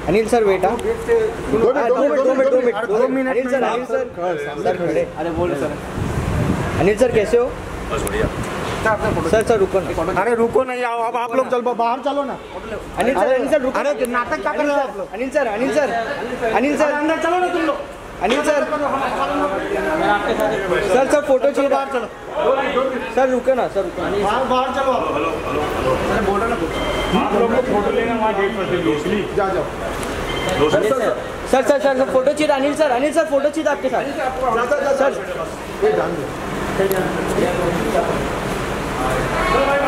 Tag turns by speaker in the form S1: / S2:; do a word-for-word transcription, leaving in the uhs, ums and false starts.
S1: Anil sir wait हाँ दो minute दो मिनट दो मिनट दो मिनट दो minute Anil sir Anil sir sir खड़े अरे बोलो सर अनिल सर कैसे हो
S2: बस बढ़िया
S1: सर सर रुको ना
S3: अरे रुको नहीं आओ अब आप लोग चलो बाहर चलो ना
S1: अनिल सर अनिल सर रुको
S3: अरे नाटक क्या कर रहे हो आप लोग
S1: Anil sir Anil sir Anil sir
S3: अंदर चलो ना तुम लोग
S1: Anil sir sir sir photo चाहिए बाहर चलो सर रुके ना सर
S3: बाहर बाहर चलो
S2: हेलो हेलो हेलो
S3: अरे बोलो ना
S2: आप लोग को फोटो लेना वहाँ गेट पर से
S3: जा जाओ
S1: sir sir sir sir photo चाहिए Anil sir Anil sir photo चाहिए आपके साथ सर
S3: ये जान दो